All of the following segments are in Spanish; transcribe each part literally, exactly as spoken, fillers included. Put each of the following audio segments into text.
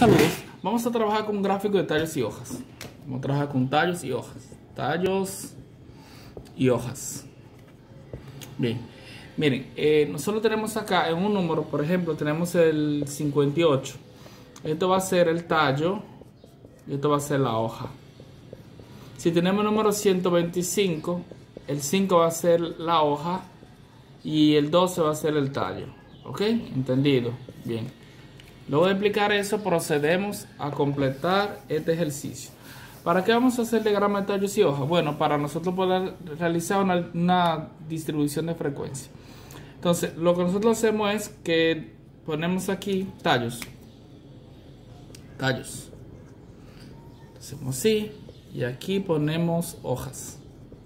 Saludos. Vamos a trabajar con un gráfico de tallos y hojas. Vamos a trabajar con tallos y hojas. Tallos y hojas. Bien. Miren, eh, nosotros tenemos acá en un número, por ejemplo, tenemos el cincuenta y ocho. Esto va a ser el tallo y esto va a ser la hoja. Si tenemos el número ciento veinticinco, el cinco va a ser la hoja y el doce va a ser el tallo. ¿Ok? ¿Entendido? Bien. Luego de explicar eso, procedemos a completar este ejercicio. ¿Para qué vamos a hacer diagrama de tallos y hojas? Bueno, para nosotros poder realizar una, una distribución de frecuencia. Entonces, lo que nosotros hacemos es que ponemos aquí tallos. Tallos. Hacemos así. Y aquí ponemos hojas.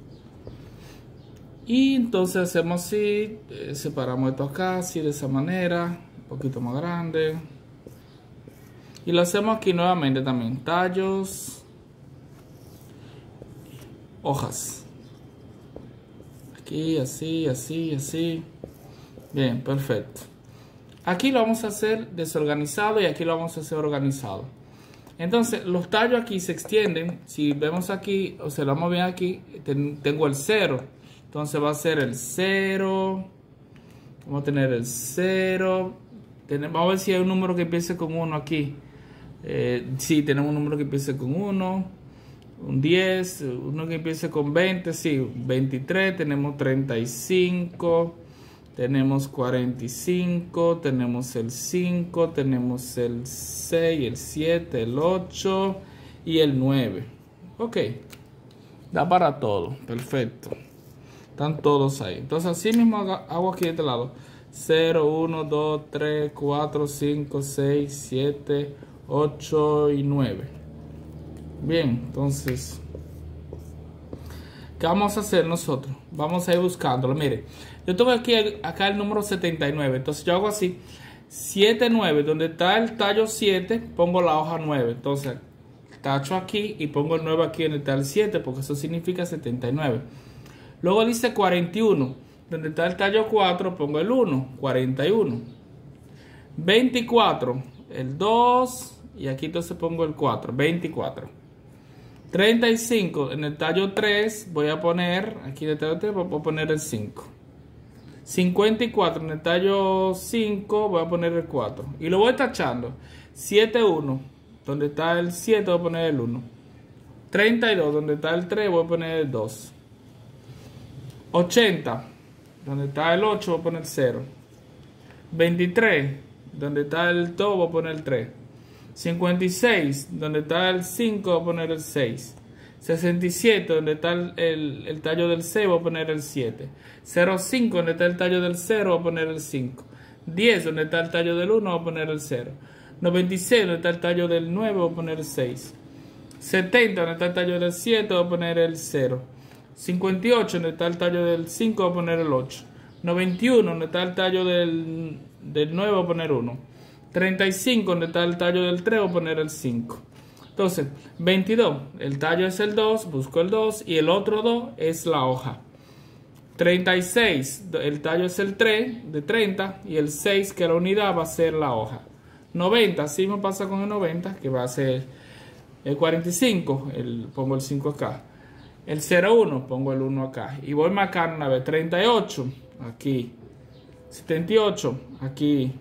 Y entonces hacemos así. Eh, separamos esto acá, así de esa manera. Un poquito más grande. Y lo hacemos aquí nuevamente también. Tallos. Hojas. Aquí, así, así, así. Bien, perfecto. Aquí lo vamos a hacer desorganizado y aquí lo vamos a hacer organizado. Entonces, los tallos aquí se extienden. Si vemos aquí, observamos bien aquí, ten, tengo el cero. Entonces va a ser el cero. Vamos a tener el cero. Tenemos, vamos a ver si hay un número que empiece con uno aquí. Eh, sí, tenemos un número que empiece con uno. Un diez. Uno que empiece con veinte. Sí, veintitrés. Tenemos treinta y cinco. Tenemos cuarenta y cinco, tenemos el cinco, tenemos el seis, el siete, el ocho y el nueve. Ok, da para todo, perfecto. Están todos ahí. Entonces así mismo hago aquí de este lado. cero, uno, dos, tres, cuatro, cinco, seis, siete, ocho y nueve. Bien, entonces, ¿qué vamos a hacer nosotros? Vamos a ir buscándolo. Mire, yo tengo aquí acá el número setenta y nueve. Entonces yo hago así. siete, nueve. Donde está el tallo siete, pongo la hoja nueve. Entonces tacho aquí y pongo el nueve aquí donde está el siete, porque eso significa setenta y nueve. Luego dice cuarenta y uno. Donde está el tallo cuatro, pongo el uno. cuarenta y uno. veinticuatro. El dos. Y aquí entonces pongo el cuatro. veinticuatro. treinta y cinco, en el tallo tres voy a poner, aquí en el tallo tres voy a poner el cinco. cincuenta y cuatro, en el tallo cinco voy a poner el cuatro. Y lo voy tachando. setenta y uno, donde está el siete voy a poner el uno. treinta y dos, donde está el tres voy a poner el dos. ochenta, donde está el ocho voy a poner cero. veintitrés, donde está el dos voy a poner el tres. cincuenta y seis, donde está el cinco voy a poner el seis. sesenta y siete, donde está el, el, el tallo del seis voy a poner el siete. cero cinco, donde está el tallo del cero voy a poner el cinco. diez, donde está el tallo del uno voy a poner el cero. noventa y seis, donde está el tallo del nueve voy a poner el seis. setenta, donde está el tallo del siete voy a poner el cero. cincuenta y ocho, donde está el tallo del cinco voy a poner el ocho. noventa y uno, donde está el tallo del, del nueve voy a poner uno. treinta y cinco, donde está el tallo del tres voy a poner el cinco. Entonces, veintidós, el tallo es el dos, busco el dos y el otro dos es la hoja. treinta y seis, el tallo es el tres de treinta y el seis, que la unidad, va a ser la hoja. noventa, así me pasa con el noventa, que va a ser el cuarenta y cinco, el, pongo el cinco acá. El cero uno, pongo el uno acá. Y voy marcando una vez. treinta y ocho, aquí. setenta y ocho, aquí.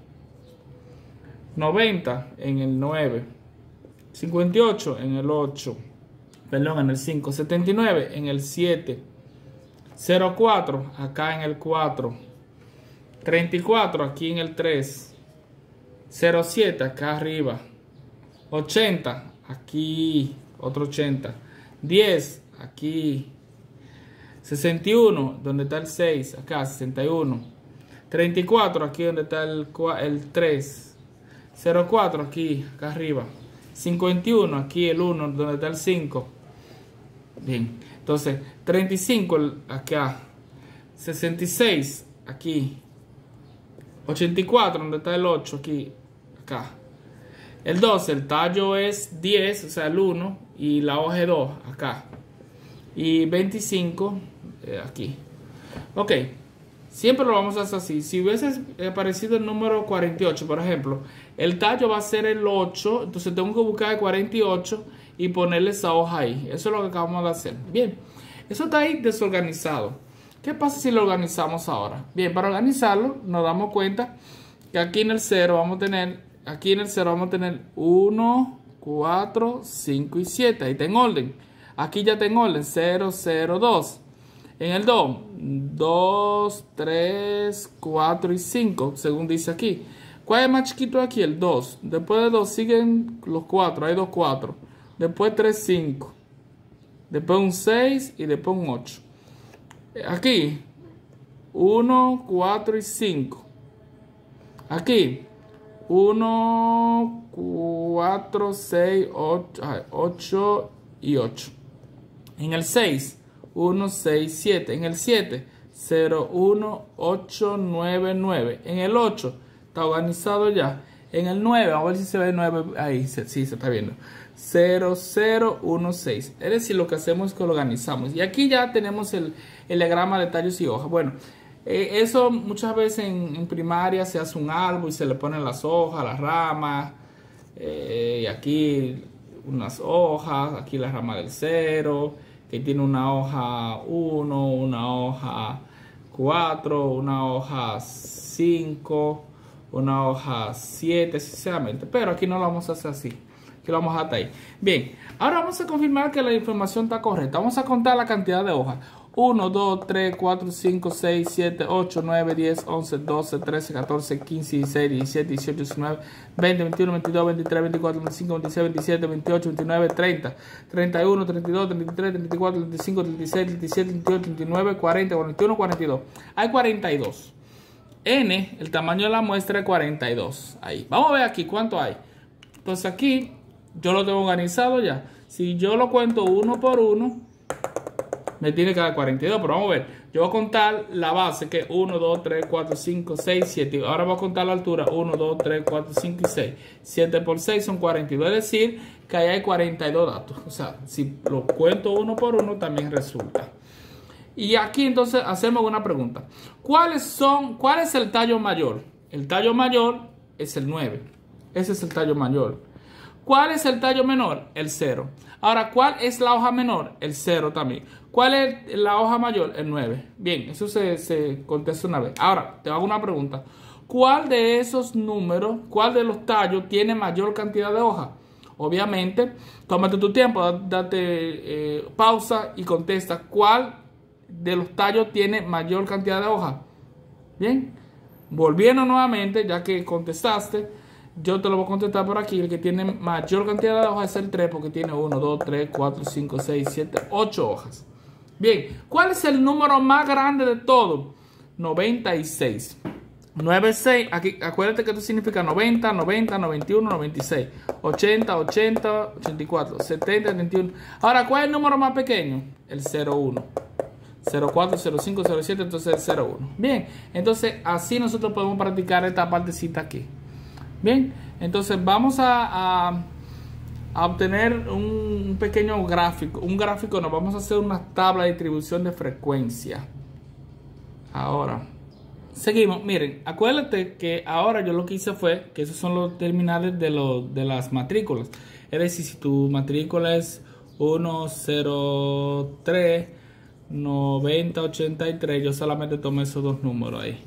noventa en el nueve. cincuenta y ocho en el ocho. Perdón, en el cinco. setenta y nueve en el siete. cero cuatro acá en el cuatro. treinta y cuatro aquí en el tres. cero siete acá arriba. ochenta aquí. Otro ochenta. diez aquí. sesenta y uno donde está el seis. Acá sesenta y uno. treinta y cuatro aquí donde está el, el tres. cero cuatro aquí, acá arriba. cincuenta y uno aquí el uno, donde está el cinco. Bien, entonces treinta y cinco acá. sesenta y seis aquí. ochenta y cuatro, donde está el ocho aquí, acá. El doce, el tallo es diez, o sea el uno, y la hoja es dos, acá. Y veinticinco, eh, aquí. Ok, Siempre lo vamos a hacer así. Si hubiese aparecido el número cuarenta y ocho, por ejemplo, el tallo va a ser el ocho, entonces tengo que buscar el cuarenta y ocho y ponerle esa hoja ahí. Eso es lo que acabamos de hacer. Bien, eso está ahí desorganizado. ¿Qué pasa si lo organizamos ahora? Bien, para organizarlo nos damos cuenta que aquí en el cero vamos a tener, aquí en el cero vamos a tener uno, cuatro, cinco y siete. Ahí está en orden. Aquí ya tengo orden, cero, cero, dos. En el dos, dos, tres, cuatro y cinco, según dice aquí. ¿Cuál es más chiquito aquí? El dos. Después de dos siguen los cuatro, hay dos cuatro. Después tres, cinco. Después un seis y después un ocho. Aquí, uno, cuatro y cinco. Aquí, uno, cuatro, seis, ocho y ocho. En el seis, uno, seis, siete. En el siete, cero, uno, ocho, nueve, nueve. En el ocho, está organizado ya. En el nueve, vamos a ver si se ve el nueve. Ahí, sí, se está viendo. cero, cero, uno, seis. Es decir, lo que hacemos es que lo organizamos. Y aquí ya tenemos el, el diagrama de tallos y hojas. Bueno, eh, eso muchas veces en, en primaria se hace un árbol y se le ponen las hojas, las ramas. Eh, y aquí unas hojas, aquí la rama del cero, que tiene una hoja uno, una hoja cuatro, una hoja cinco, una hoja siete, sinceramente. Pero aquí no lo vamos a hacer así. Aquí lo vamos a dejar ahí. Bien, ahora vamos a confirmar que la información está correcta. Vamos a contar la cantidad de hojas. uno, dos, tres, cuatro, cinco, seis, siete, ocho, nueve, diez, once, doce, trece, catorce, quince, dieciséis, diecisiete, dieciocho, diecinueve, veinte, veintiuno, veintidós, veintitrés, veinticuatro, veinticinco, veintiséis, veintisiete, veintiocho, veintinueve, treinta, treinta y uno, treinta y dos, treinta y tres, treinta y cuatro, treinta y cinco, treinta y seis, treinta y siete, treinta y ocho, treinta y nueve, cuarenta, cuarenta y uno, cuarenta y dos. Hay cuarenta y dos. N, el tamaño de la muestra es cuarenta y dos. Ahí. Vamos a ver aquí cuánto hay. Entonces aquí yo lo tengo organizado ya. Si yo lo cuento uno por uno, me tiene que dar cuarenta y dos. Pero vamos a ver. Yo voy a contar la base, que es uno, dos, tres, cuatro, cinco, seis, siete. Ahora voy a contar la altura. uno, dos, tres, cuatro, cinco y seis. siete por seis son cuarenta y dos. Es decir, que ahí hay cuarenta y dos datos. O sea, si lo cuento uno por uno, también resulta. Y aquí entonces hacemos una pregunta. ¿Cuáles son, cuál es el tallo mayor? El tallo mayor es el nueve. Ese es el tallo mayor. ¿Cuál es el tallo menor? El cero. Ahora, ¿cuál es la hoja menor? El cero también. ¿Cuál es la hoja mayor? El nueve. Bien, eso se, se contesta una vez. Ahora, te hago una pregunta. ¿Cuál de esos números, cuál de los tallos tiene mayor cantidad de hojas? Obviamente, tómate tu tiempo, date eh, pausa y contesta. ¿Cuál de los tallos tiene mayor cantidad de hojas? Bien, volviendo nuevamente, ya que contestaste, yo te lo voy a contestar por aquí. El que tiene mayor cantidad de hojas es el tres, porque tiene uno, dos, tres, cuatro, cinco, seis, siete, ocho hojas. Bien, ¿cuál es el número más grande de todos? noventa y seis. noventa y seis, aquí, acuérdate que esto significa noventa, noventa, noventa y uno, noventa y seis, ochenta, ochenta, ochenta y cuatro, setenta, setenta y uno. Ahora, ¿cuál es el número más pequeño? El cero uno. cero cuatro, cero cinco, cero siete, entonces el cero uno. Bien, entonces así nosotros podemos practicar esta partecita aquí. Bien, entonces vamos a, a, a obtener un, un pequeño gráfico. Un gráfico, nos vamos a hacer una tabla de distribución de frecuencia. Ahora, seguimos. Miren, acuérdate que ahora yo lo que hice fue que esos son los terminales de, lo, de las matrículas. Es decir, si tu matrícula es uno cero tres noventa ochenta y tres, yo solamente tomé esos dos números ahí.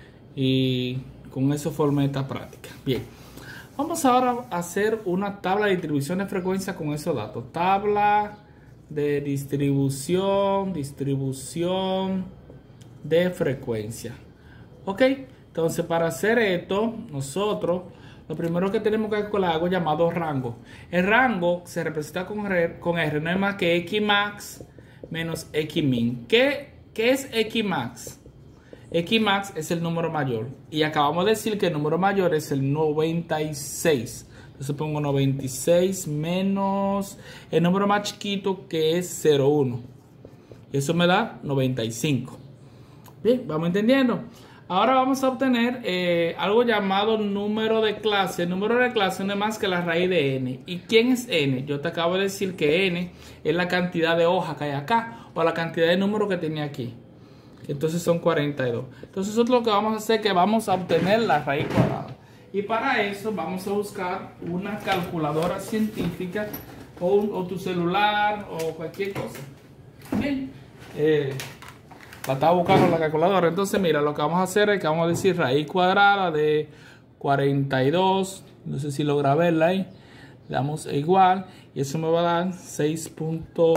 Y con eso formé esta práctica. Bien, vamos ahora a hacer una tabla de distribución de frecuencia con esos datos. Tabla de distribución, distribución de frecuencia. Ok, entonces para hacer esto, nosotros lo primero que tenemos que calcular es algo llamado rango. El rango se representa con R, con R, no es más que X max menos X min. ¿Qué, qué es X max? X max es el número mayor. Y acabamos de decir que el número mayor es el noventa y seis. Entonces pongo noventa y seis menos el número más chiquito, que es cero uno. Eso me da noventa y cinco. Bien, vamos entendiendo. Ahora vamos a obtener eh, algo llamado número de clase. El número de clase no es más que la raíz de n. ¿Y quién es n? Yo te acabo de decir que n es la cantidad de hojas que hay acá, o la cantidad de números que tenía aquí. que entonces son cuarenta y dos. Entonces nosotros lo que vamos a hacer es que vamos a obtener la raíz cuadrada. Y para eso vamos a buscar una calculadora científica o, un, o tu celular o cualquier cosa. Bien, eh, la estaba buscando la calculadora. Entonces mira, lo que vamos a hacer es que vamos a decir raíz cuadrada de cuarenta y dos. No sé si logra verla ahí. Le damos igual y eso me va a dar seis punto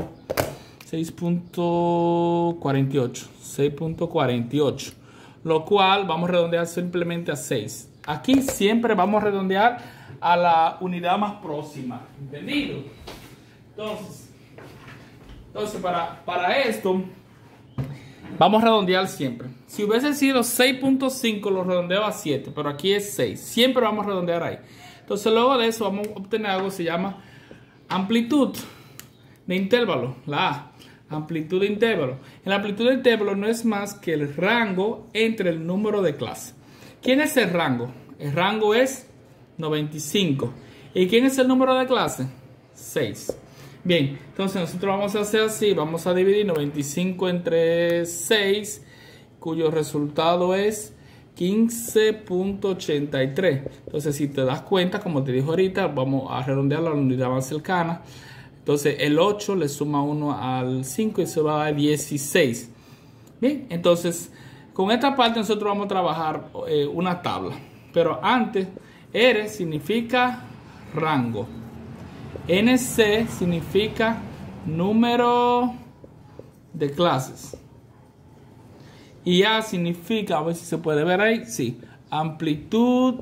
cuarenta y ocho. seis punto cuarenta y ocho. Lo cual vamos a redondear simplemente a seis. Aquí siempre vamos a redondear a la unidad más próxima. ¿Entendido? Entonces, entonces para, para esto, vamos a redondear siempre. Si hubiese sido seis punto cinco, lo redondeo a siete, pero aquí es seis. Siempre vamos a redondear ahí. Entonces, luego de eso, vamos a obtener algo que se llama amplitud de intervalo. La A, amplitud de intervalo. La amplitud de intervalo no es más que el rango entre el número de clase. ¿Quién es el rango? El rango es noventa y cinco. ¿Y quién es el número de clase? seis. Bien, entonces nosotros vamos a hacer así. Vamos a dividir noventa y cinco entre seis, cuyo resultado es quince punto ochenta y tres. Entonces, si te das cuenta, como te dije ahorita, vamos a redondear a la unidad más cercana. Entonces, el ocho le suma uno al cinco y se va a dar dieciséis. Bien, entonces, con esta parte nosotros vamos a trabajar eh, una tabla. Pero antes, R significa rango. N C significa número de clases. Y A significa, a ver si se puede ver ahí, sí, amplitud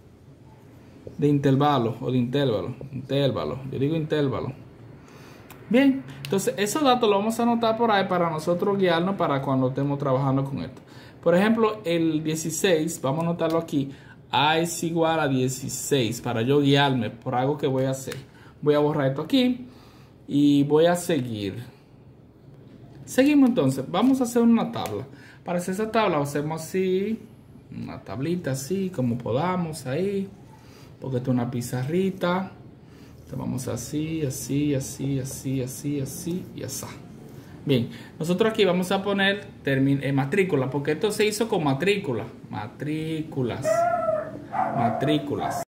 de intervalo o de intervalo. Intervalo, yo digo intervalo. Bien, entonces esos datos los vamos a anotar por ahí para nosotros guiarnos para cuando estemos trabajando con esto. Por ejemplo, el dieciséis, vamos a anotarlo aquí. A es igual a dieciséis para yo guiarme por algo que voy a hacer. Voy a borrar esto aquí y voy a seguir. Seguimos entonces, vamos a hacer una tabla. Para hacer esa tabla hacemos así, una tablita así como podamos ahí, porque esto es una pizarrita. Entonces vamos así, así, así, así, así, así y así. Bien, nosotros aquí vamos a poner eh, matrícula, porque esto se hizo con matrícula. Matrículas. Matrículas.